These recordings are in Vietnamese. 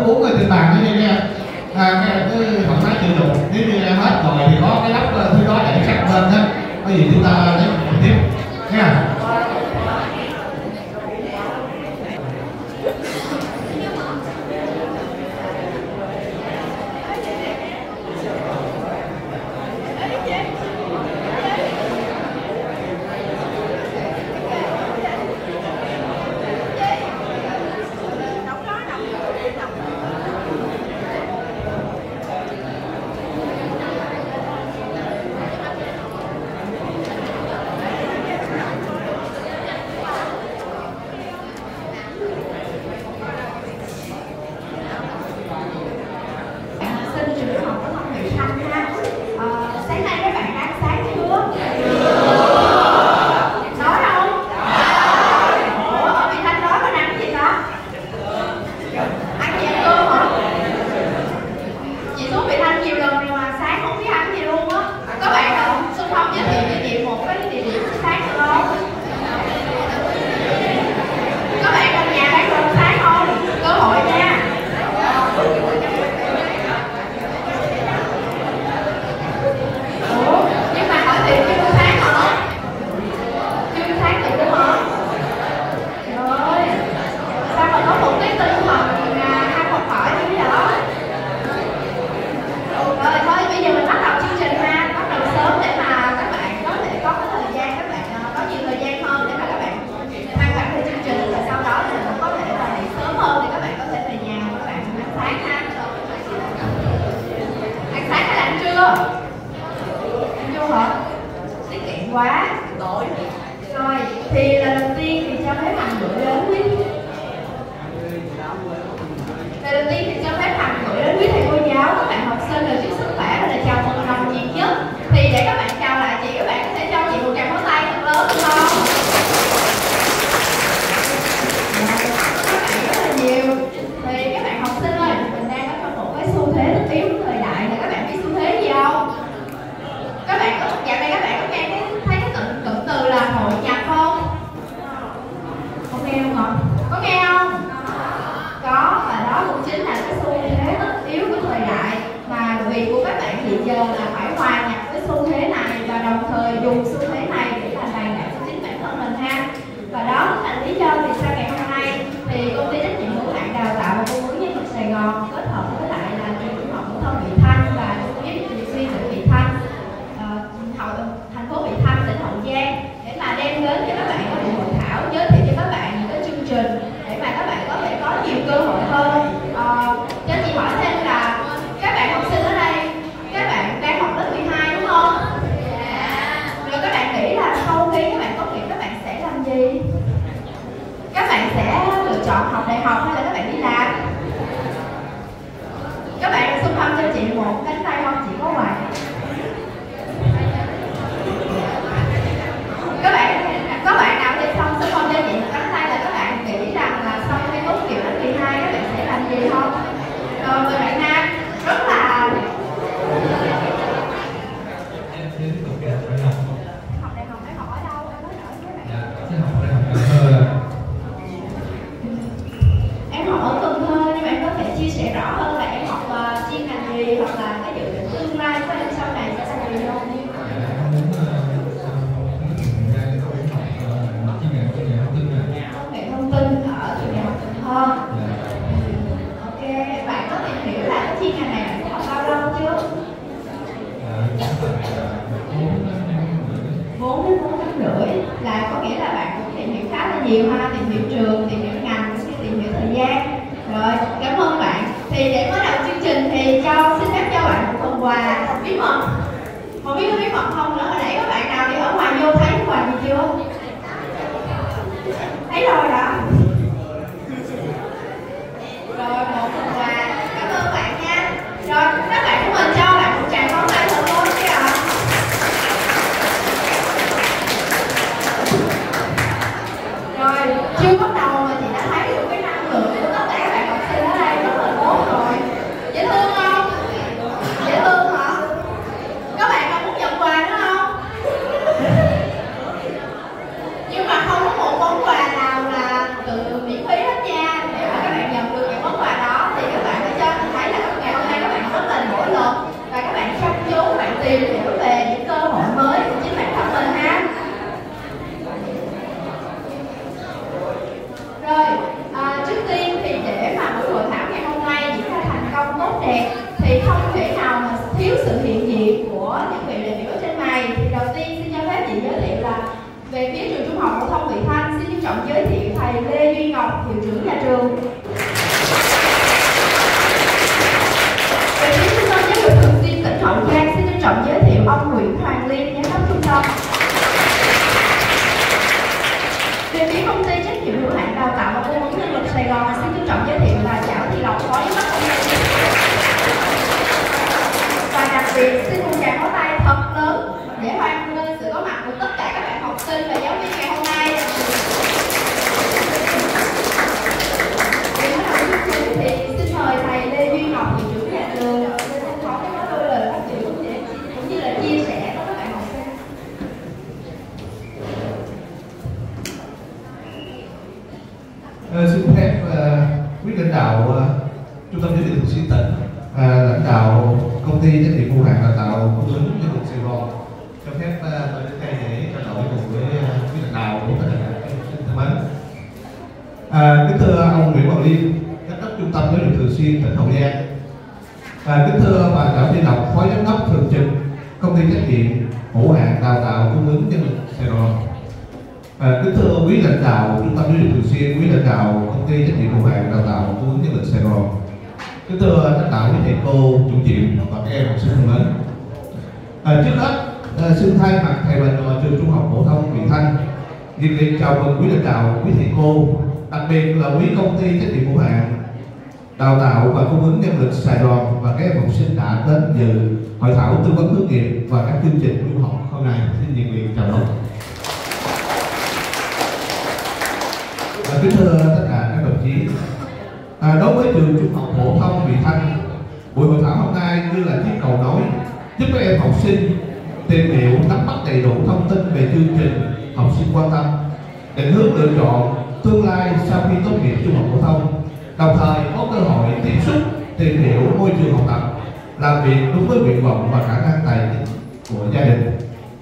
4 người trên bàn như nha. Cứ thoải mái tự dụng. Nếu như em hết rồi thì có cái lắp thứ đó để sát bên đó. Có gì chúng ta lấy tiếp nha. Rồi Lê Duy Ngọc, hiệu trưởng nhà trường. Về phía Trung tâm Giáo dục Thường xuyên tỉnh Hậu Giang, xin trân trọng giới thiệu ông Nguyễn Hoàng Liên, giám đốc trung tâm. Về phía công ty trách nhiệm hữu hạn đào tạo và tư vấn nhân lực Sài Gòn, xin trân trọng giới thiệu bà Chảo Thị Lộc, phó giám đốc công ty. Và đặc biệt xin một tràng pháo tay thật lớn để hoan nghênh sự có mặt của tất cả các bạn học sinh và giáo viên ngày hôm nay. Để nói đầu chương trình thì xin mời thầy Lê Duy Ngọc, hiệu trưởng nhà trường, lên sân khấu để nói đôi lời phát biểu cũng như là chia sẻ với các bạn học sinh. Xin phép quý lãnh đạo Trung tâm Giáo dục Thường xuyên tỉnh, lãnh đạo công ty trách nhiệm hữu hạn đào tạo cung ứng nhân lực Sài Gòn cho phép tôi đến đây để trao đổi cùng với quý lãnh đạo của tất cả các học sinh thân mến. Kính thưa ông Nguyễn Hoàng Liên, giám đốc Trung tâm Giáo dục Thường xuyên tỉnh Hậu Giang. Kính thưa bà Chảo Thị Lộc, phó giám đốc thường trực công ty trách nhiệm hữu hạn đào tạo cung ứng nhân lực Sài Gòn. Kính thưa quý lãnh đạo Trung tâm Giáo dục Thường xuyên, quý lãnh đạo công ty trách nhiệm hữu hạn đào tạo cung ứng nhân lực Sài Gòn. Kính thưa lãnh đạo, quý thầy cô, chủ nhiệm và các em học sinh thân mến. Trước hết, xin thay mặt thầy và trò trường Trung học phổ thông Vị Thanh nhiệt liệt chào mừng quý lãnh đạo, quý thầy cô, đặc biệt là quý công ty trách nhiệm hữu hạn đào tạo và cung ứng nhân lực Sài Gòn và các em học sinh đã đến dự hội thảo tư vấn hướng nghiệp và các chương trình du học hôm nay. Xin nhiệt liệt chào mừng. Kính thưa tất cả các đồng chí, đối với trường Trung học phổ thông Vị Thanh, buổi hội thảo hôm nay như là chiếc cầu nối giúp các em học sinh tìm hiểu, nắm bắt đầy đủ thông tin về chương trình học sinh quan tâm, định hướng lựa chọn tương lai sau khi tốt nghiệp trung học phổ thông, đồng thời có cơ hội tiếp xúc, tìm hiểu môi trường học tập, làm việc đúng với nguyện vọng và khả năng tài chính của gia đình.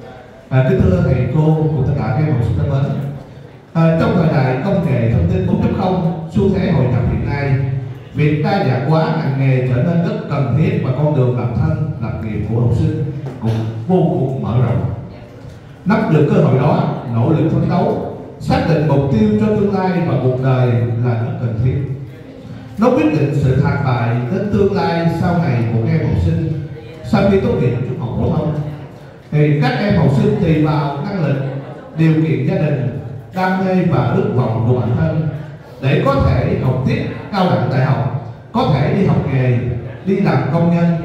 Kính thưa thầy cô cùng tất cả các em học sinh thân mến, trong thời đại công nghệ thông tin 4.0, xu thế hội nhập hiện nay, việc đa dạng hóa ngành nghề trở nên rất cần thiết và con đường lập thân lập nghiệp của học sinh cũng vô cùng mở rộng. Nắm được cơ hội đó, nỗ lực phấn đấu, xác định mục tiêu cho tương lai và cuộc đời là rất cần thiết. Nó quyết định sự thành bại đến tương lai sau này của các em học sinh sau khi tốt nghiệp trung học phổ thông. Thì các em học sinh tùy vào năng lực, điều kiện gia đình, đam mê và ước vọng của bản thân để có thể học tiếp cao đẳng đại học, có thể đi học nghề, đi làm công nhân,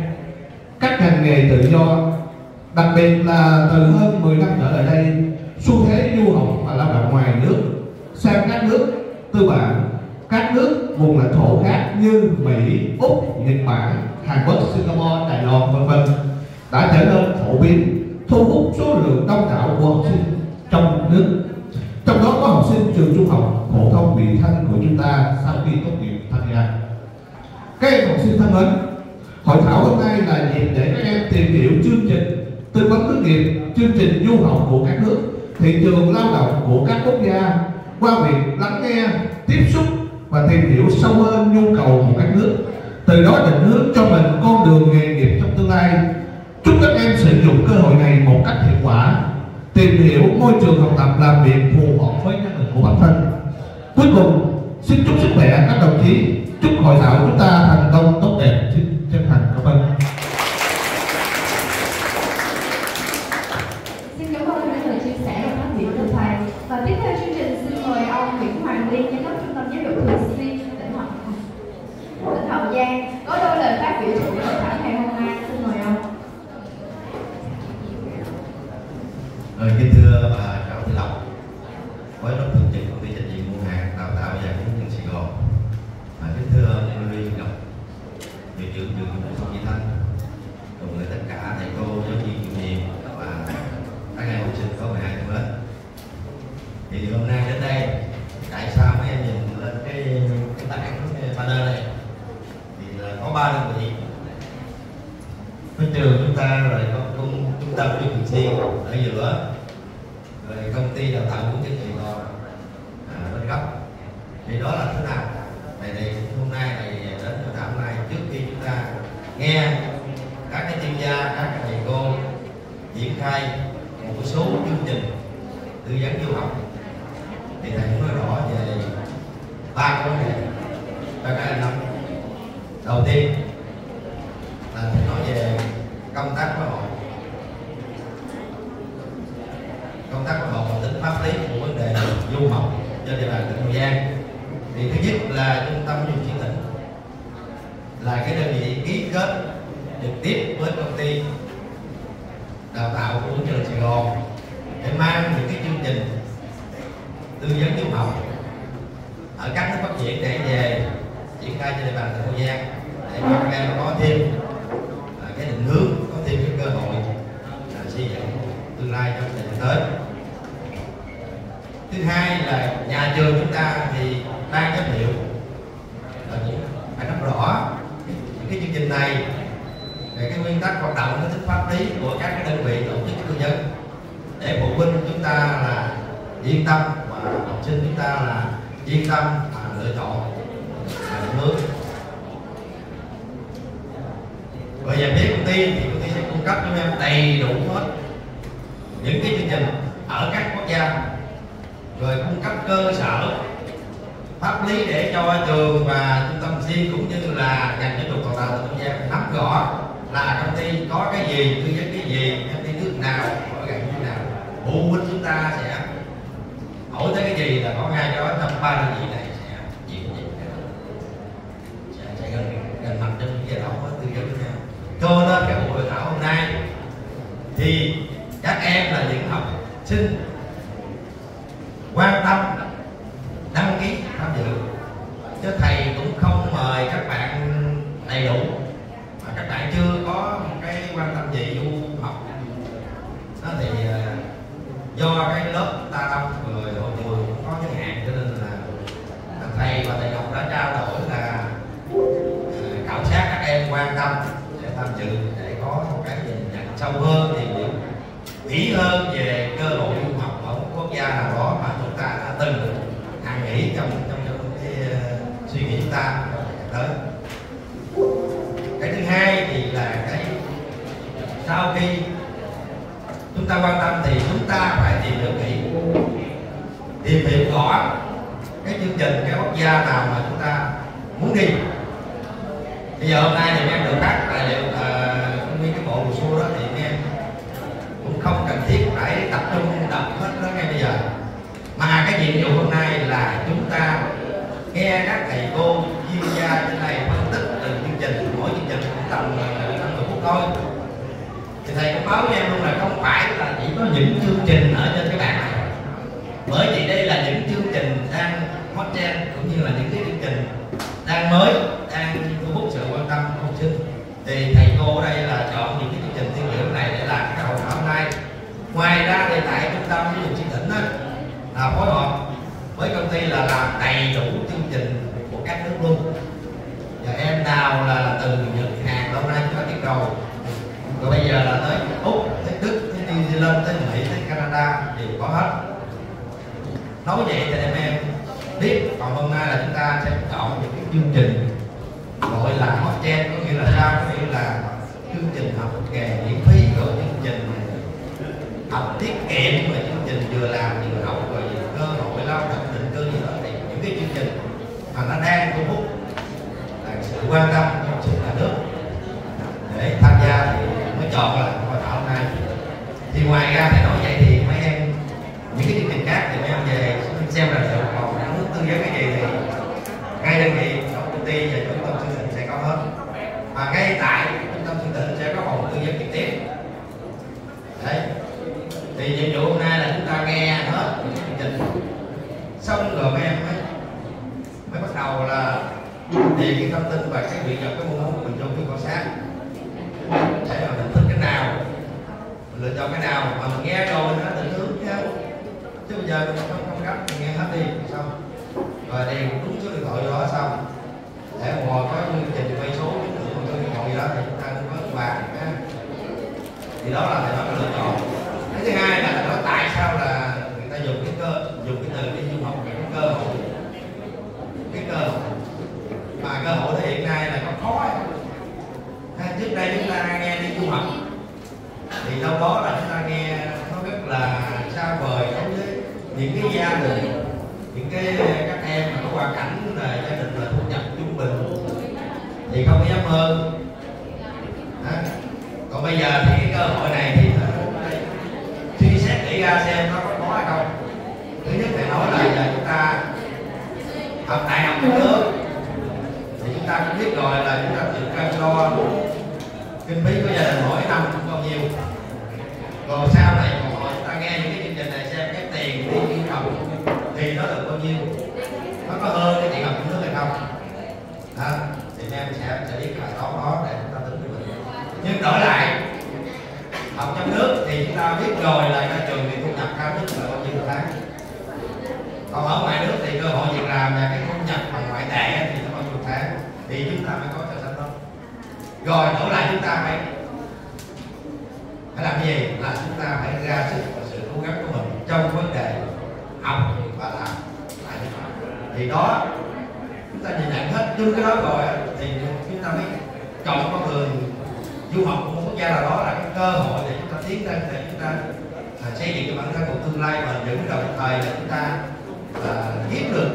các ngành nghề tự do. Đặc biệt là từ hơn 10 năm trở lại đây, xu thế du học và lao động ngoài nước sang các nước tư bản, các nước vùng lãnh thổ khác như Mỹ, Úc, Nhật Bản, Hàn Quốc, Singapore, Đài Loan v.v. đã trở nên phổ biến, thu hút số lượng đông đảo của học sinh trong nước. Trong đó có học sinh trường Trung học phổ thông Vị Thanh của chúng ta sau khi tốt nghiệp tham gia. Các em học sinh thân mến, hội thảo hôm nay là dịp để các em tìm hiểu chương trình tư vấn hướng nghiệp, chương trình du học của các nước, thị trường lao động của các quốc gia qua việc lắng nghe, tiếp xúc và tìm hiểu sâu hơn nhu cầu của các nước, từ đó định hướng cho mình con đường nghề nghiệp trong tương lai. Chúc các em sử dụng cơ hội này một cách hiệu quả, tìm hiểu môi trường học tập, làm việc phù hợp với năng lực của bản thân. Cuối cùng, xin chúc sức khỏe các đồng chí, chúc hội thảo chúng ta thành công tốt đẹp. Xin chân thành cảm ơn. Xin cảm ơn những lời chia sẻ và phát biểu từ thầy. Và tiếp theo chương trình xin mời ông Nguyễn Hoàng Liên, giám đốc Trung tâm Giáo dục Thường xuyên tỉnh Hậu Giang có đôi lời phát biểu trong buổi hội thảo ngày hôm nay. Xin mời ông. Kính thưa bà Chảo Thị Lộc, phó giám đốc thường trực công ty trách nhiệm hữu hạn đào tạo và cung ứng nhân lực Sài Gòn. Kính thưa ông Lê Duy Ngọc, hiệu trưởng trường Trung học phổ thông Vị Thanh, cùng với tất cả thầy cô, giáo viên chủ nhiệm và các em học sinh có 12 thân mến. Thì hôm nay đến đây, tại sao mấy em nhìn lên cái tảng banner này? Thì là có 3 đơn vị. Có trường chúng ta, rồi có trung tâm giáo dục thường xuyên ở giữa, rồi công ty đào tạo cũng Sài Gòn bên góc. Thì đó là thế nào? Thì hôm nay đến hội thảo này, trước khi chúng ta nghe các cái chuyên gia, các thầy cô triển khai một số chương trình tư vấn du học, thì thầy cũng nói rõ về ba cái vấn đề cho các em nắm. Đầu tiên là nói về công tác phối hợp. Công tác phối hợp và tính pháp lý của vấn đề du học trên địa bàn tỉnh Hậu Giang. Thì thứ nhất là trung tâm du lịch tỉnh là cái đơn vị ký kết trực tiếp với công ty đào tạo của trường Sài Gòn để mang những cái chương trình tư vấn du học ở các nước phát triển để về triển khai trên địa bàn tỉnh Hậu Giang để cho các em có thêm cái định hướng, có thêm cái cơ hội xây dựng tương lai trong thời gian tới. Thứ hai là nhà trường chúng ta thì ban giám hiệu cũng phải nắm rõ những cái chương trình này về cái nguyên tắc hoạt động, cái tính pháp lý của các cái đơn vị tổ chức tư vấn để phụ huynh chúng ta là yên tâm và học sinh chúng ta là yên tâm mà lựa chọn định hướng. Rồi về phía công ty thì công ty sẽ cung cấp cho em đầy đủ hết những cái chương trình ở các quốc gia, rồi cung cấp cơ sở pháp lý để cho trường và trung tâm riêng cũng như là ngành giáo dục đào tạo tỉnh Hậu Giang nắm rõ là công ty có cái gì, tư vấn cái gì, công ty nước nào, ở gần như nào, phụ huynh chúng ta sẽ hỏi tới cái gì là có ngay đó trong ba đơn vị này sẽ chịu sẽ gần mặt trong những cái đó tư vấn với nhau. Cho nên cái buổi hội thảo hôm nay thì các em là những học sinh quan tâm đăng ký tham dự, chứ thầy cũng không mời các bạn đầy đủ mà các bạn chưa có một cái quan tâm gì du học đó thì do cái lớp ta đông người hội trường cũng có giới hạn cho nên là thầy và thầy Ngọc đã trao đổi là khảo sát các em quan tâm để tham dự để có một cái nhìn nhận sâu hơn, tìm hiểu kỹ hơn về cơ hội du học ở một quốc gia nào đó mà chúng ta đã từng hàng nghĩ trong cái suy nghĩ chúng ta tới. Cái thứ hai thì là cái sau khi chúng ta quan tâm thì chúng ta phải tìm hiểu kỹ, tìm hiểu rõ cái chương trình, cái quốc gia nào mà chúng ta muốn đi. Bây giờ hôm nay thì em được phát tài liệu nguyên cái bộ hồ sơ đó thì em cũng không cần thiết phải tập trung đọc hết đó ngay bây giờ, mà cái nhiệm vụ hôm nay là chúng ta nghe các thầy cô chuyên gia trên này phân tích từ chương trình, mỗi chương trình cũng tầm 50 phút thôi. Thì thầy cũng báo với em luôn là không phải là chỉ có những chương trình ở trên cái bảng này, bởi vì đây là những chương trình đang hot trend cũng như là những cái chương trình đang mới, đang thu hút sự quan tâm của học sinh. Thì thầy cô ở đây là chọn những cái chương trình tiêu biểu này để làm cái hội thảo hôm nay. Ngoài ra thì tại trung tâm giáo dục tỉnh đó là phối hợp với công ty là làm đầy đủ chương trình của các nước luôn. Và em nào là từ Nhật, Hàn lâu nay chúng ta biết rồi, rồi bây giờ là tới Úc, tới Đức, tới New Zealand, tới Mỹ, tới Canada đều có hết. Nói vậy thì em biết. Còn hôm nay là chúng ta sẽ chọn những cái chương trình gọi là hot trend, có nghĩa là sao? Có nghĩa là chương trình học nghề miễn phí, rồi chương trình học tiết kiệm, rồi chương trình vừa làm vừa học, rồi cơ hội lao động định cư gì đó. Thì những cái chương trình mà nó đang thu hút là sự quan tâm trong sự cả nước để tham gia thì mới chọn là hội thảo hôm nay. Thì ngoài ra thì nói vậy thì mấy em những cái chương trình khác thì mấy em về xem là được, còn muốn tư vấn cái gì thì ngay đơn vị trong công ty và trung tâm chương trình sẽ có hết, và ngay tại trung tâm chương trình sẽ có phòng tư vấn trực tiếp. Đấy, thì nhiệm vụ hôm nay là chúng ta nghe hết chương trình xong rồi mấy em mới bắt đầu là tìm cái thông tin và cái việc nhập cái môn của mình trong khi quan sát để mà mình thích cái nào, mình lựa chọn cái nào mà mình nghe rồi nó định hướng nhau, chứ bây giờ mình không gấp, mình nghe hết đi xong rồi điền đúng số điện thoại đó xong để ngồi có chương trình quay số những số điện thoại gì đó thì chúng ta cũng có bàn ha. Thì đó là thầy nói lựa chọn. Cái thứ hai là nói tại sao là người ta dùng cái từ đi du học về cái cơ hội, mà cơ hội thì hiện nay là có khó. Trước đây chúng ta nghe đi du học thì đâu đó là chúng ta nghe nó rất là xa vời đối với những cái gia đình, những cái các em mà có hoàn cảnh cảnh là gia đình là thu nhập trung bình thì không có dám hơn. Còn bây giờ thì cái cơ hội này thì suy xét kỹ ra xem nó có hay không. Thứ nhất là nói là giờ chúng ta học đại học trong nước thì chúng ta cũng biết rồi là chúng ta tự cân đo kinh phí của gia đình mỗi năm cũng bao nhiêu. Còn sau này còn chúng ta nghe những cái chương trình này xem cái tiền đi du học thì nó được bao nhiêu, nó có hơn cái tiền học trong nước hay không. Đó, thì em sẽ biết bài toán đó để chúng ta tính với mình. Nhưng đổi lại học trong nước thì chúng ta biết rồi là ra trường thì thu nhập cao nhất là bao nhiêu một tháng. Còn ở ngoài nước thì cơ hội việc làm và cái thu nhập bằng ngoại tệ thì nó bao nhiêu một tháng, thì chúng ta mới có so sánh đó. Rồi đổi lại chúng ta phải làm gì, là chúng ta phải ra sức và sự cố gắng của mình trong vấn đề học và làm. Thì đó chúng ta nhìn nhận hết chung cái đó rồi thì chúng ta mới chọn con đường du học của một quốc gia nào đó là cái cơ hội để chúng ta tiến lên, để chúng ta xây dựng cho bản thân một tương lai bền vững, đồng thời là chúng ta kiếm được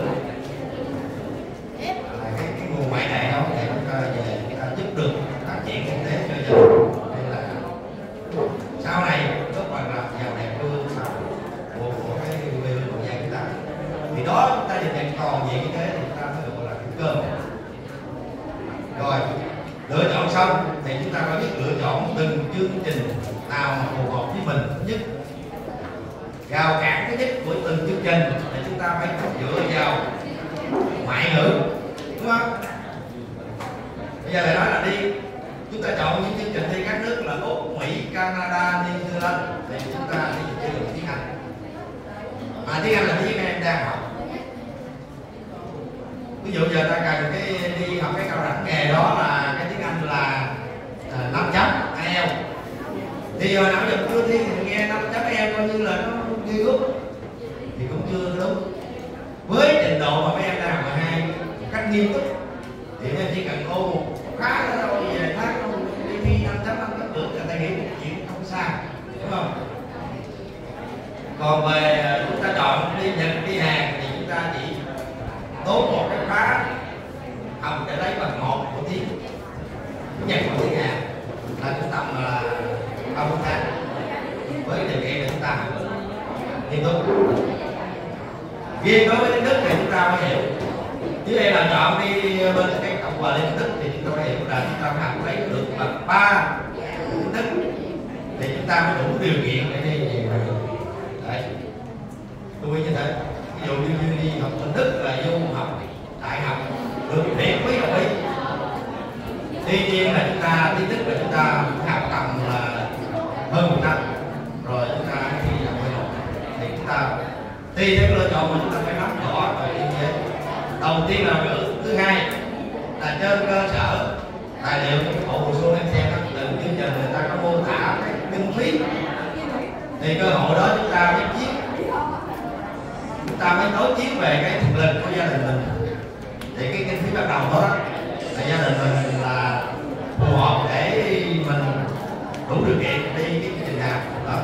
cái nguồn ngoại tệ đó để chúng ta về chúng ta giúp được phát triển kinh tế cho dân, nên là sau này góp phần làm giàu đẹp quê hương của cái quê hương quốc gia chúng ta. Thì đó chúng ta nhìn nhận còn gì như thế thì chúng ta mới được gọi là cái cơ hội. Rồi lựa chọn xong thì chúng ta phải biết lựa chọn từng chương trình nào mà phù hợp với mình. Thứ nhất, rào cản thứ nhất của từng chương trình thì chúng ta phải dựa vào ngoại ngữ, đúng không? Bây giờ lại nói là đi, chúng ta chọn những chương trình đi các nước là Úc, Mỹ, Canada, New Zealand thì chúng ta đi chương trình tiếng Anh. Mà tiếng Anh là tiếng em đang học. Ví dụ giờ ta cần cái đi học cái cao đẳng nghề đó là cái tiếng Anh là 5 chấm IELTS. Thì hồi nào giờ chưa thi thì nghe 5 chấm IELTS coi như là nó ghê gớm, thì cũng chưa đúng. Với trình độ mà mấy em đang học 12 một cách nghiêm túc thì em chỉ cần ôn một khá là đâu về tháng đi thi 5 chấm được là ta nghĩ một chuyện không xa, đúng không? Còn về chúng ta chọn đi Nhật, đi Hàn thì chúng ta chỉ tốn một cái khóa học để lấy bằng 1 của tiếng Nhật và tiếng Hàn là chúng ta là 30 tháng, với điều kiện là chúng ta học nghiêm túc. Riêng đối với tiếng Đức thì chúng ta phải hiểu, chứ đây là chọn đi bên cái Cộng hòa Liên Đức thì chúng ta phải hiểu là chúng ta học lấy được bằng 3 tiếng Đức thì chúng ta mới đủ điều kiện để đi về đấy. Tôi như thế. Ví dụ như đi học bên Đức là du học đại học được miễn phí học phí. Tuy nhiên là chúng ta tiếng Đức là chúng ta học tầm là hơn 1 năm rồi chúng ta thi học đại học thì chúng ta tùy theo lựa chọn mà chúng ta phải nắm rõ về tiếng Việt. Đầu tiên là ngữ, thứ hai là trên cơ sở tài liệu bộ hồ sơ em xem từ chương trình người ta có mô tả cái kinh phí thì cơ hội đó chúng ta mới viết, chúng ta mới đối chiếu về cái thực lực của gia đình mình. Thì cái kinh phí ban đầu đó là gia đình mình là phù hợp để mình đủ điều kiện đi cái chương trình nào đó.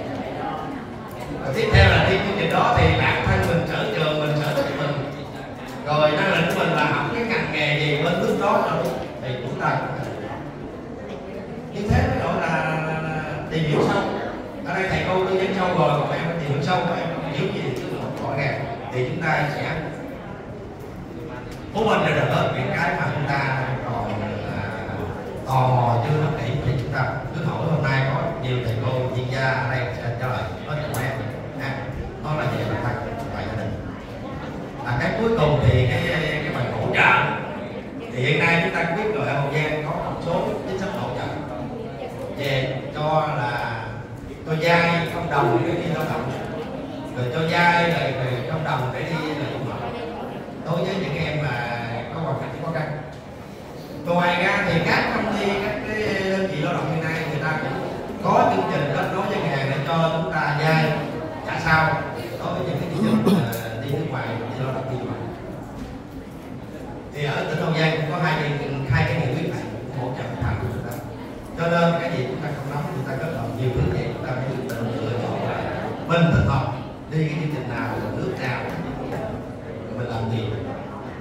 Và tiếp theo là đi chương trình đó thì bản thân mình sở trường, mình sở thích mình, rồi năng lực của mình là học cái ngành nghề gì bên nước đó rồi thì chúng ta như thế mới gọi là tìm hiểu sâu. Ở đây thầy cô tư vấn sâu rồi, còn em tìm hiểu sâu, em không hiểu gì thì cứ hỏi ra thì chúng ta sẽ cố gắng được hết những cái mà chúng ta còn tò mò chưa nắm kỹ thì chúng ta cứ hỏi. Hôm nay có nhiều thầy cô chuyên gia ở đây sẽ trả lời hết cho em. Đó là về bản thân và gia đình. Cái cuối cùng thì cái phần hỗ trợ thì hiện nay chúng ta cũng biết rồi, ở Hậu Giang có một số chính sách hỗ trợ về cho là cho vay không đồng để đi lao động, rồi cho vay rồi không đồng để đi du học đối với những em mà có hoàn cảnh khó khăn. Ngoài ra thì các công ty, các cái đơn vị lao động hiện nay người ta cũng có chương trình kết nối với ngân hàng để cho chúng ta vay trả sau đối với những cái chương trình đi nước ngoài, đi lao động đi ngoài. Thì ở tỉnh Hậu Giang cũng có hai cái nghị quyết này hỗ trợ thành của chúng ta. Cho nên cái gì chúng ta không nắm, chúng ta kết hợp nhiều thứ vậy chúng ta phải tự lựa chọn lại mình thích hợp đi cái chương trình nào, nước nào, mình làm gì.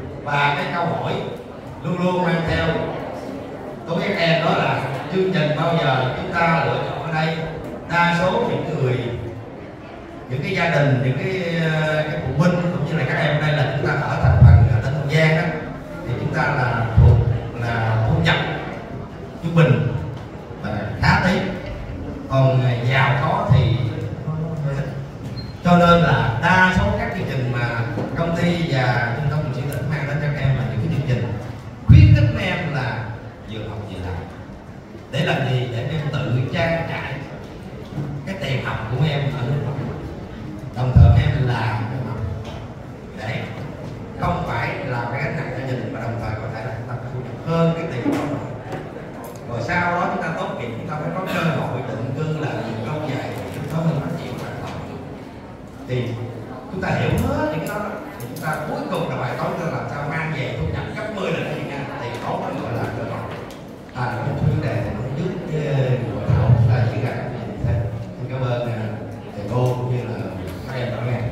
hỏi luôn luôn mang theo đối với các em, đó là chương trình bao giờ chúng ta lựa chọn ở đây đa số những cái gia đình, những cái phụ huynh cũng như là các em ở đây là chúng ta ở thành phần tỉnh Hậu Giang đó, thì chúng ta là thuộc là thu nhập trung bình và khá tí, còn giàu có thì cho nên là đa số các chương trình mà công ty và trung tâm truyền tỉnh mang đến cho các em là những cái chương trình khuyến khích các em là vừa học vừa làm. Để làm gì? Để em tự trang trải cái tiền học của em ở nước ngoài, đồng thời em làm để không phải là cái gánh nặng cho gia đình, mà đồng thời có thể là chúng ta thu nhập hơn cái tiền đó. Rồi sau đó chúng ta tốt nghiệp, chúng ta phải có cơ hội định cư là lâu dài, chúng ta mới phát triển hoạt động. Thì chúng ta hiểu hết những cái đó, thì chúng ta cuối cùng là bài toán là làm sao mang về thu nhập gấp 10 lần Việt Nam, thì đó mới gọi là cơ hội. Một vấn đề thì nó giúp hội thảo là diễn ra các gì thế. Xin cảm ơn thầy cô cũng như là các em đã nghe.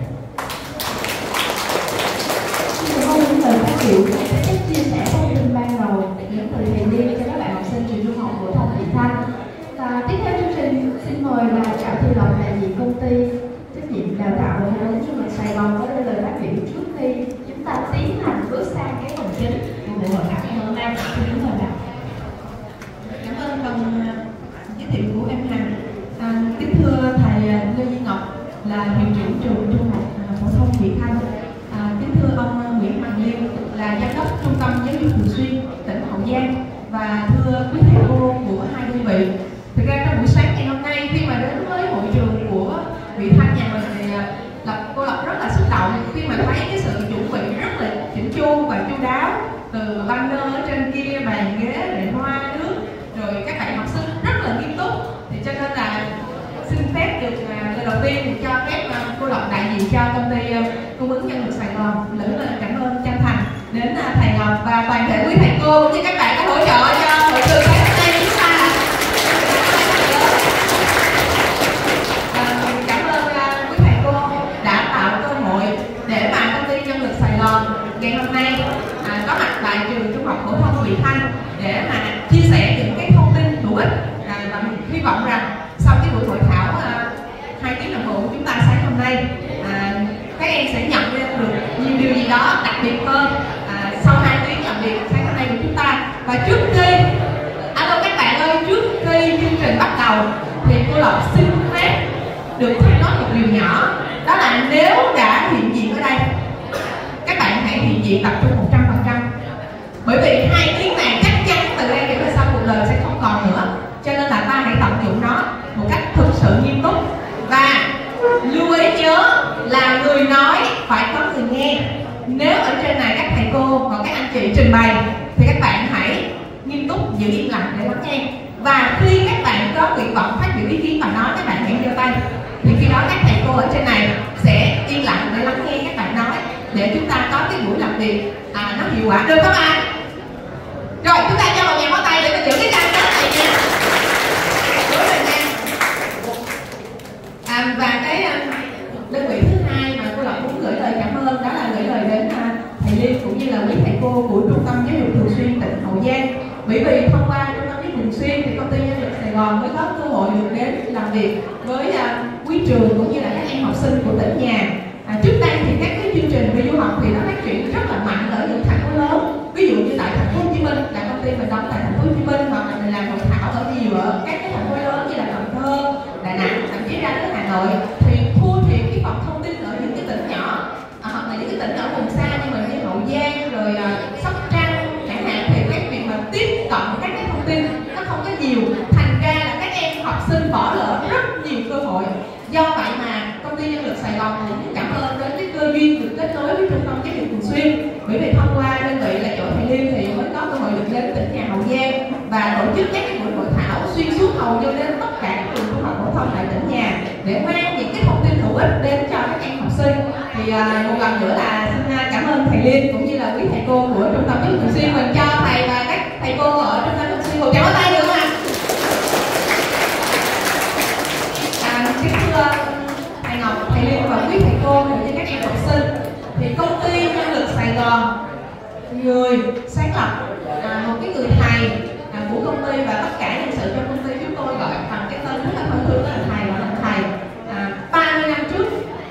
Xin cảm ơn những lời phát biểu và các chia sẻ thông tin ban đầu đến từ thầy Liên cho các bạn học sinh trường trung học phổ thông Vị Thanh. Và tiếp theo chương trình, xin mời bà Trảo Thị Lộc, đại diện công ty trách nhiệm đào tạo và hệ thống du lịch Sài Gòn có đôi lời phát biểu trước khi chúng ta tiến hành bước sang cái phần chính của hội thảo ngày hôm nay. Xin kính mời bà. Cảm ơn phần giới thiệu của em Hằng. Kính thưa thầy Lê Duy Ngọc là hiệu trưởng trường trung học phổ thông Vị Thanh. Kính thưa ông Nguyễn Hoàng Liêm là giám đốc trung tâm giáo dục thường xuyên tỉnh Hậu Giang, và thưa quý thầy cô của hai đơn vị. Thực ra trong buổi sáng ngày hôm nay khi mà đến với hội trường của Vị Thanh nhà mình thì cô Lộc rất là xúc động khi mà thấy cái sự chuẩn bị rất là chỉnh chu và chu đáo, từ banner ở trên kia, bàn ghế, đèn hoa, nước, rồi các bạn học sinh rất là nghiêm túc. Thì cho nên là xin phép được lời đầu tiên thì cho phép cô Lộc đại diện cho công ty cung ứng nhân lực Sài Gòn gửi lời cảm ơn chân thành đến thầy Ngọc và toàn thể quý thầy cô cũng như các bạn đã hỗ trợ cho hội trường ngày hôm nay chúng ta. Cảm ơn quý thầy cô đã tạo cơ hội để mà công ty nhân lực Sài Gòn ngày hôm nay có mặt tại trường trung học phổ thông Vị Thanh để mà chia sẻ những cái thông tin hữu ích, và mình hy vọng rằng sau cái buổi hội thảo 2 tiếng đồng hồ của chúng ta sáng hôm nay, các em sẽ nhận ra được nhiều điều gì đó đặc biệt hơn sau 2 tiếng làm việc sáng hôm nay của chúng ta. Và trước khi alo các bạn ơi, trước khi chương trình bắt đầu thì cô Lộc xin phép được nói một điều nhỏ, đó là nếu đã hiện diện ở đây, các bạn hãy hiện diện tập trung 100%, bởi vì 2 tiếng này chắc chắn từ đây đến sau cuộc đời sẽ không còn nữa, cho nên là ta hãy tận dụng nó một cách thực sự nghiêm túc. Và lưu ý nhớ là người nói phải có người nghe. Nếu ở trên này các thầy cô và các anh chị trình bày thì các bạn hãy nghiêm túc giữ im lặng để lắng nghe, và khi các bạn có nguyện vọng phát biểu ý kiến và nói, các bạn hãy giơ tay, thì khi đó các thầy cô ở trên này sẽ yên lặng để lắng nghe các bạn nói, để chúng ta có cái buổi làm việc nó hiệu quả, được không ạ? Rồi chúng ta cho một tràng pháo tay để mình giữ cái cam kết này nha. Đối rồi nha. Và cái đơn vị thứ hai mà cô Lộc muốn gửi lời cảm ơn đó là gửi lời đến thầy Liên cũng như là quý thầy cô của trung tâm giáo dục thường xuyên tỉnh Hậu Giang. Bởi vì thông qua trung tâm giáo dục thường xuyên thì công ty nhân lực Sài Gòn mới có cơ hội được đến làm việc với quý trường cũng như là các em học sinh của tỉnh nhà. Trước đây thì các cái chương trình về du học thì nó phát triển rất là mạnh ở những thành phố lớn, ví dụ như tại thành phố Hồ Chí Minh là công ty mình đóng tại thành phố Hồ Chí Minh, hoặc là mình làm hội thảo ở nhiều ở các cái thành phố lớn như là Cần Thơ, Đà Nẵng, thậm chí ra tới Hà Nội. Thì thua thiệt cái phần thông tin ở những cái tỉnh nhỏ hoặc là những cái tỉnh ở vùng xa như mình như Hậu Giang rồi Sóc Trăng chẳng hạn, thì cái việc mà tiếp cận các cái thông tin nó không có nhiều, thành ra là các em học sinh bỏ lỡ rất nhiều cơ hội. Do vậy mà công ty nhân lực Sài Gòn cũng cảm ơn đến cái cơ duyên được kết nối với trung tâm giáo dục thường xuyên, bởi vì thông qua đơn vị là chỗ thầy Liêm thì mới có cơ hội được đến tỉnh nhà Hậu Giang và tổ chức các cái buổi hội thảo xuyên suốt hầu như đến tất cả các trường trung học phổ thông tại tỉnh nhà để mang những cái thông tin hữu ích đến cho các em học sinh. Thì một lần nữa là xin cảm ơn thầy Liêm cũng như là quý thầy cô của trung tâm giáo dục thường xuyên. Mình cho thầy và các thầy cô ở trung tâm giáo dục thường xuyên một tràng pháo tay được không ạ? Kính thưa thầy Ngọc, thầy Liên và quý thầy cô cũng như các em học sinh, thì công ty nhân lực Sài Gòn người sáng lập, một cái người thầy của công ty, và tất cả nhân sự trong công ty chúng tôi gọi bằng cái tên rất là thân thương, đó là thầy, gọi là thầy. 30 năm trước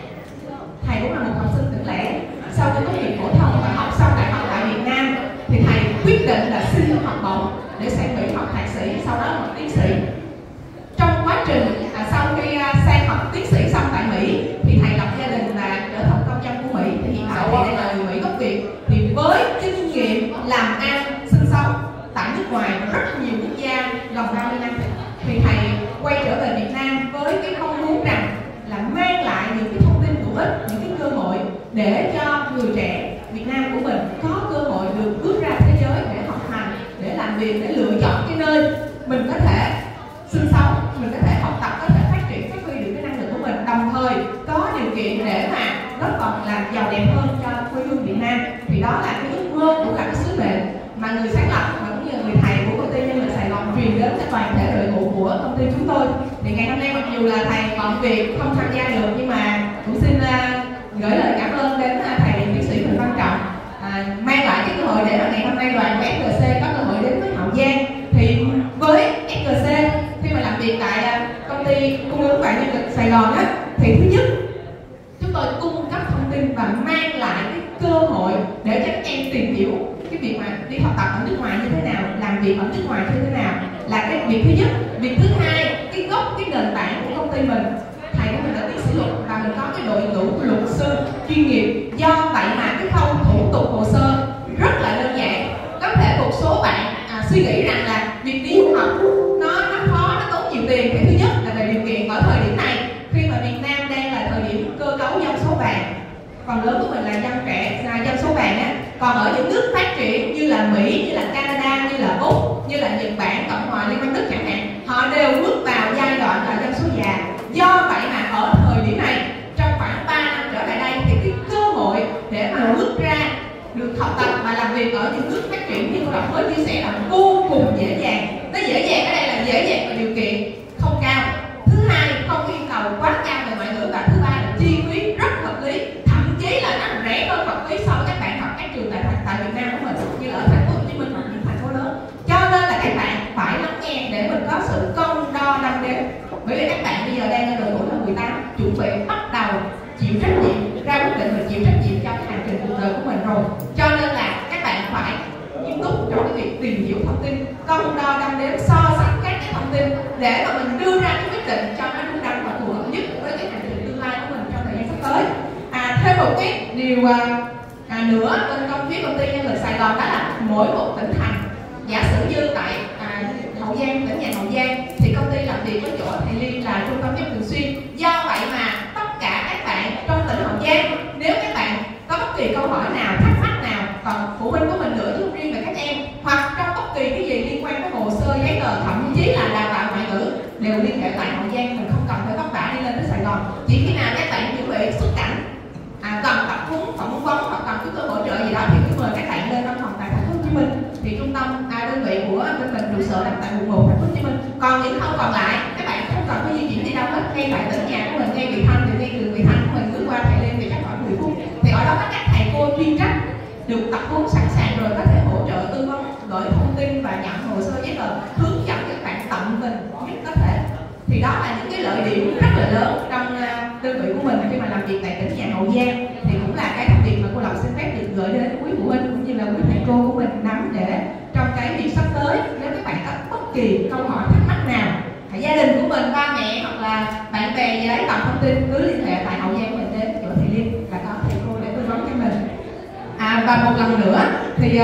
thầy cũng là một học sinh tỉnh lẻ. Sau khi tốt nghiệp phổ thông và học xong đại học tại Việt Nam thì thầy quyết định là xin học bổng để sang Mỹ học thạc sĩ, sau đó học tiến sĩ. Trong quá trình sau khi sang học tiến sĩ xong tại Mỹ thì thầy lập gia đình và trở thành công dân của Mỹ. Thì hiện tại thầy đang là người Mỹ gốc Việt. Thì với kinh nghiệm làm ăn sinh sống tại nước ngoài rất nhiều quốc gia gần 30 năm thì thầy quay trở về Việt Nam với cái mong muốn rằng là mang lại những cái thông tin hữu ích, những cái cơ hội để cho người trẻ Việt Nam của mình có cơ hội được bước ra thế giới để học hành, để làm việc, để lựa chọn cái nơi mình có thể sinh sống, mình có thể học tập, có thể phát triển, phát huy được cái năng lực của mình, đồng thời có điều kiện để mà góp phần làm giàu đẹp hơn cho quê hương Việt Nam. Thì đó là cái ước mơ, cũng là cái sứ mệnh mà người sáng lập và cũng như là người thầy của công ty Nhân lực Sài Gòn truyền đến cho toàn thể đội ngũ của công ty chúng tôi. Thì ngày hôm nay mặc dù là thầy bận việc không tham gia được, nhưng mà cũng xin gửi lời cảm ơn đến thầy tiến sĩ Huỳnh Văn Trọng, mang lại cái cơ hội để mà ngày hôm nay đoàn của SGC có cơ hội đến với Hậu Giang. Thì với SGC khi mà làm việc tại công ty cung ứng vàng Nhân lực Sài Gòn á, thì thứ nhất chúng tôi cung cấp thông tin và mang lại cái cơ hội để cho các em tìm hiểu cái việc mà đi học tập ở nước ngoài như thế nào, làm việc ở nước ngoài như thế nào, là cái việc thứ nhất. Việc thứ hai, cái gốc, cái nền tảng của công ty mình, thầy của mình là tiến sĩ luật và mình có cái đội ngũ luật sư chuyên nghiệp. Do vậy mà cái khâu thủ tục hồ sơ rất là đơn giản. Có thể một số bạn suy nghĩ rằng là việc đi học nó khó, nó tốn nhiều tiền. Cái thứ nhất là về điều kiện ở thời điểm này, khi mà Việt Nam đang là thời điểm cơ cấu dân số vàng, phần lớn của mình là dân trẻ, dân số vàng á. Còn ở những nước phát triển như là Mỹ, như là Canada, như là Úc, như là Nhật Bản, Cộng hòa Liên bang Đức chẳng hạn, họ đều bước vào giai đoạn là dân số già. Do vậy mà ở thời điểm này, trong khoảng 3 năm trở lại đây thì cái cơ hội để mà bước ra được học tập và làm việc ở những nước phát triển như bạn mới chia sẻ là vô cùng dễ dàng. Nó dễ dàng ở đây là dễ dàng về điều kiện không cao. Thứ hai, không yêu cầu quá cao về ngoại ngữ, và thứ ba là chi phí rất hợp lý, thậm chí là nó rẻ hơn hợp lý so với các bạn học các trường tại Việt Nam của mình, như là ở thành phố Hồ Chí Minh hoặc những thành phố lớn. Cho nên là các bạn phải lắng nghe để mình có sự cân đo đong đếm. Bởi vì các bạn bây giờ đang ở độ tuổi là 18, chuẩn bị bắt đầu chịu trách nhiệm, ra quyết định mình chịu trách nhiệm cho cái hành trình cuộc đời của mình rồi. Cho nên là các bạn phải nghiêm túc trong cái việc tìm hiểu thông tin, cân đo đong đếm, so sánh các cái thông tin để mà mình đưa ra cái quyết định cho nó đúng đắn và phù hợp nhất với cái hành trình tương lai của mình trong thời gian sắp tới. Thêm một cái điều nữa bên công ty Nhân lực Sài Gòn, đó là mỗi một tỉnh thành, giả sử như tại Hậu Giang, tỉnh nhà Hậu Giang, thì công ty làm việc với chỗ thầy Liên là trung tâm giáo dục thường xuyên. Do vậy mà tất cả các bạn trong tỉnh Hậu Giang, nếu các bạn có bất kỳ câu hỏi nào, thắc mắc nào, còn phụ huynh của mình nữa chứ không riêng về các em, hoặc trong bất kỳ cái gì liên quan đến hồ sơ giấy tờ, thậm chí là đào tạo ngoại ngữ, đều liên hệ tại Hậu Giang. Mình không cần phải vất vả đi lên tới Sài Gòn. Chỉ khi nào các bạn chuẩn bị xuất cảnh, cần tập huấn, phỏng vấn hoặc cần chúng tôi hỗ trợ gì đó thì cứ mời các bạn lên văn phòng tại thành phố Hồ Chí Minh. Thì trung tâm đơn vị của bên mình trụ sở nằm tại quận 1 thành phố Hồ Chí Minh. Còn những khâu còn lại các bạn không cần phải di chuyển đi đâu hết, ngay tại tỉnh nhà của mình, ngay Vị Thanh, thì ngay đường Vị Thanh của mình cứ qua thầy Liên thì chắc khoảng 10 phút. Thì ở đó có các thầy cô chuyên trách được tập huấn sẵn sàng rồi, có thể hỗ trợ tư vấn, gửi thông tin và nhận hồ sơ giấy tờ, hướng dẫn các bạn tận tình nhất có thể. Thì đó là những cái lợi điểm rất là lớn trong đơn vị của mình khi mà làm việc tại tỉnh nhà Hậu Giang. Thì cũng là cái thông điệp mà cô Lộc xin phép được gửi đến quý phụ huynh cũng như là quý thầy cô của mình nắm, để trong cái việc sắp tới nếu các bạn có bất kỳ câu hỏi thắc mắc nào, gia đình của mình, ba mẹ hoặc là bạn bè gì đấy cần thông tin cứ liên hệ tại Hậu Giang mình đến chỗ thầy Liên là có thầy cô để tư vấn cho mình. Và một lần nữa thì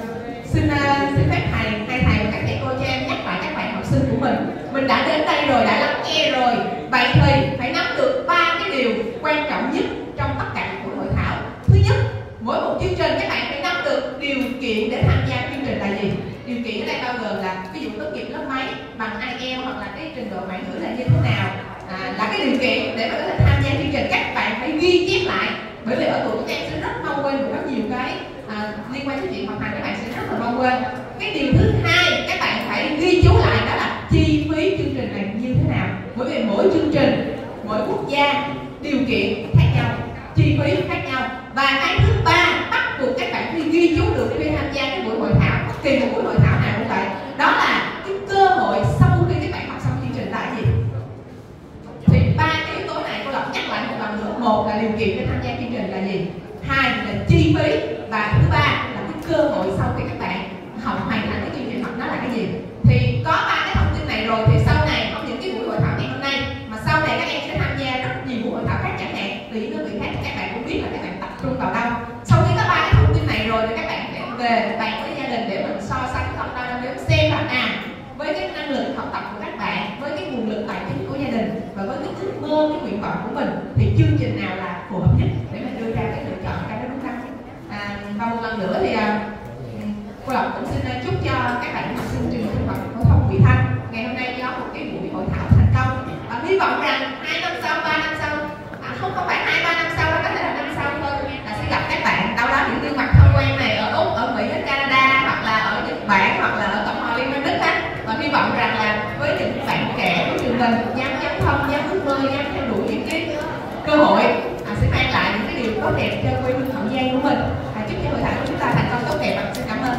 xin phép hai thầy và các thầy cô cho em nhắc lại các bạn học sinh của mình đã đến đây rồi, đã lắng nghe rồi, vậy thì phải nắm được 3 cái điều quan trọng nhất trong tất cả các buổi hội thảo. Thứ nhất, mỗi một chương trình các bạn phải nắm được điều kiện để tham gia chương trình là gì. Điều kiện ở đây bao gồm là ví dụ tốt nghiệp lớp mấy, bằng IELTS hoặc là cái trình độ ngoại ngữ là như thế nào, là cái điều kiện để mà có thể tham gia chương trình. Các bạn phải ghi chép lại, bởi vì ở tuổi các em sẽ rất mau quên được rất nhiều cái liên quan tới chuyện học hành, các bạn sẽ rất là mau quên. Cái điều thứ hai các bạn phải ghi chú lại, đó là chi phí chương trình này như thế nào, bởi vì mỗi chương trình, mỗi quốc gia điều kiện khác nhau, chi phí khác nhau. Và cái thứ ba bắt buộc các bạn phải ghi chú được cái với cái năng lực học tập của các bạn, với cái nguồn lực tài chính của gia đình và với cái ước mơ, cái nguyện vọng của mình thì chương trình nào là phù hợp nhất để mình đưa ra cái lựa chọn cho nó đúng đắn. Và một lần nữa thì cô Lộc cũng xin chúc cho các bạn học sinh trường trung học phổ thông Vị Thanh ngày hôm nay có một cái buổi hội thảo thành công. Hy vọng rằng 2 năm sau, 3 năm sau, không phải 2-3 năm sau, có thể là năm sau thôi, là sẽ gặp các bạn đâu đó những gương mặt thân quen này ở Úc, ở Mỹ, ở Canada, hoặc là ở Nhật Bản, hoặc là ở Cộng hòa Liên bang Đức á. Và hy vọng rằng là với những bạn trẻ của trường mình dám thân, dám ước mơ, dám theo đuổi những cái cơ hội sẽ mang lại những cái điều tốt đẹp cho quê hương Hậu Giang của mình. Chúc cho hội thảo của chúng ta thành công tốt đẹp. Xin cảm ơn.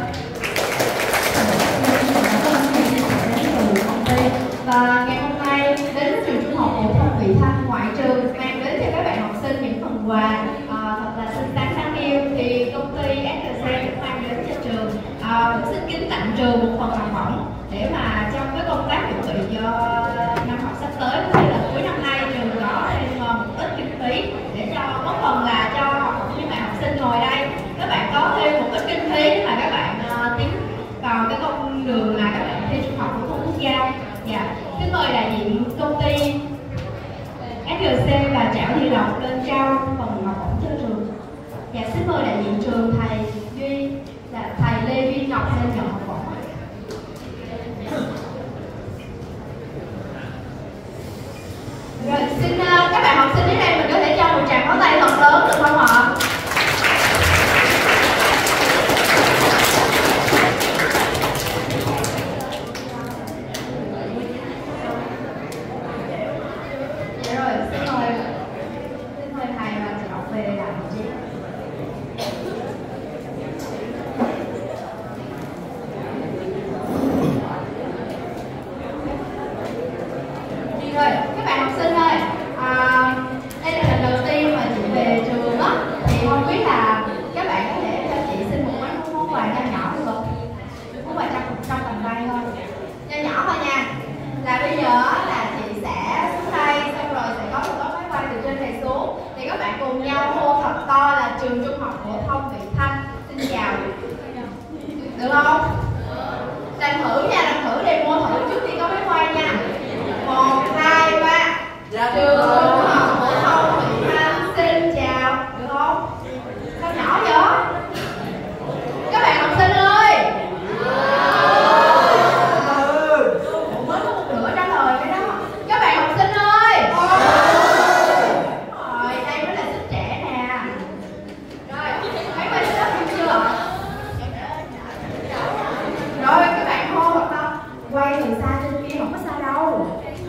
Và ngày hôm nay đến với trường trung học phổ thông Vị Thanh ngoại trường mang đến cho các bạn học sinh những phần quà thật là xinh xắn đáng yêu, thì công ty SRC cũng mang đến cho trường xin kính tặng trường một phần học bổng để mà trong cái công tác chuẩn bị cho năm học sắp tới, có thể là cuối năm nay trường có thêm một ít kinh phí để cho góp phần là cho học những bạn học sinh ngồi đây, các bạn có thêm một ít kinh phí để mà các bạn tiến vào cái con đường là các bạn thi trung học phổ thông quốc gia. Dạ, xin mời đại diện công ty SRC và Trảo Thị Lộc lên trao phần học bổng cho trường. Dạ, xin mời đại diện trường thầy Duy, là thầy Lê Duy Ngọc lên nhận học bổng. Rồi, xin các bạn học sinh dưới đây mình có thể cho một tràng pháo tay thật lớn được không ạ? Được không? Làm thử nha, làm thử demo thử trước khi có máy quay nha. 1, 2, 3. Trường trung học phổ thông Vị Thanh xin chào. Được không? Sao nhỏ vậy? Các bạn học sinh ơi. Mới có một nửa trả lời cái đó. Các bạn học sinh ơi. Rồi, đây mới là sức trẻ nè. Rồi, máy quay sẽ được chưa? Rồi các bạn hô hoặc không? Quay từ xa trên kia không có xa đâu.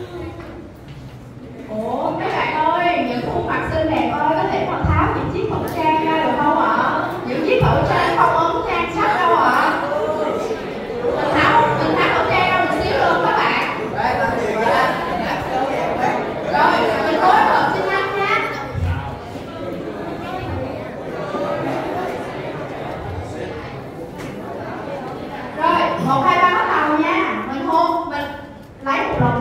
Ủa các bạn ơi, những khuôn mặt xinh đẹp ơi, có thể mà tháo những chiếc khẩu trang ra được không ạ? Những chiếc khẩu trang không ấn nhan sắc đâu ạ? Mình tháo khẩu trang ra một xíu luôn các bạn. Rồi mình phối hợp xin nhanh nha. Rồi 1, 2, 3 bắt đầu nha. Mình hôn, mình lấy một lần